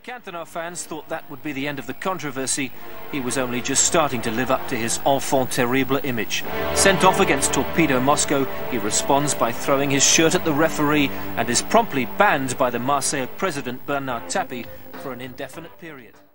Cantona fans thought that would be the end of the controversy. He was only just starting to live up to his enfant terrible image. Sent off against Torpedo Moscow, he responds by throwing his shirt at the referee and is promptly banned by the Marseille president Bernard Tapie for an indefinite period.